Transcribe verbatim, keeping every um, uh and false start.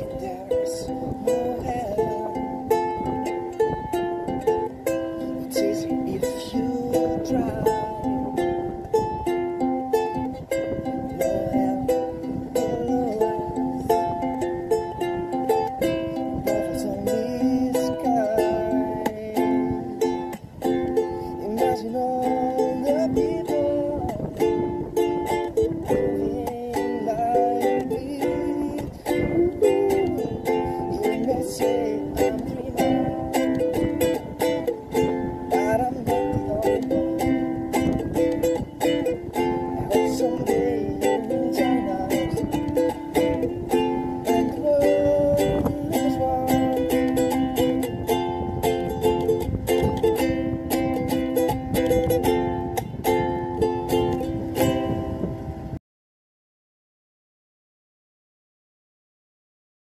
there's no heaven. It's easy if you try. No hell below us. Nothing's on the sky. Imagine all the people living like me. You may say I'm dreaming, but I'm not the only one. I hope someday you'll join us, and the world is one.